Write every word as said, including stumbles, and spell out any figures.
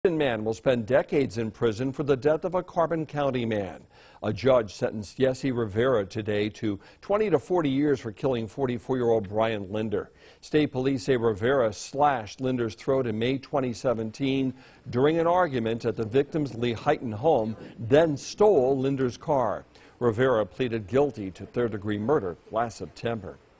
A man will spend decades in prison for the death of a Carbon County man. A judge sentenced Jesse Rivera today to twenty to forty years for killing forty-four-year-old Brian Linder. State police say Rivera slashed Linder's throat in May twenty seventeen during an argument at the victim's Lehighton home, then stole Linder's car. Rivera pleaded guilty to third-degree murder last September.